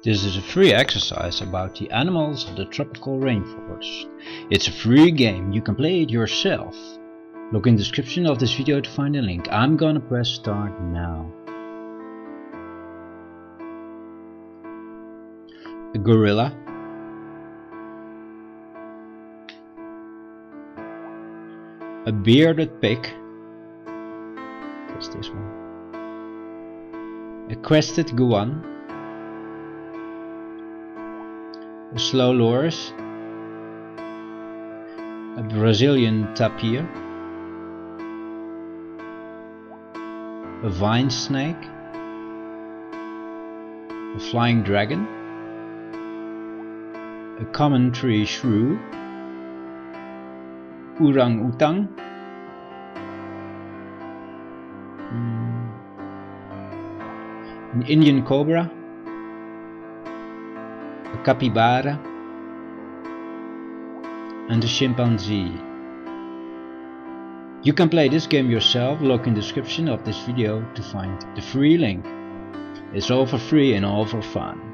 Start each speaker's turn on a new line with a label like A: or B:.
A: This is a free exercise about the animals of the tropical rainforest. It's a free game, you can play it yourself. Look in the description of this video to find a link. I'm gonna press start now. A gorilla. A bearded pig. That's this one. A Crested Guan. A slow loris. A Brazilian tapir. A Vinesnake. A flying dragon. A common tree shrew. Orangután. An Indian cobra. A capybara. And a chimpanzee. You can play this game yourself. Look in the description of this video to find the free link. It's all for free and all for fun.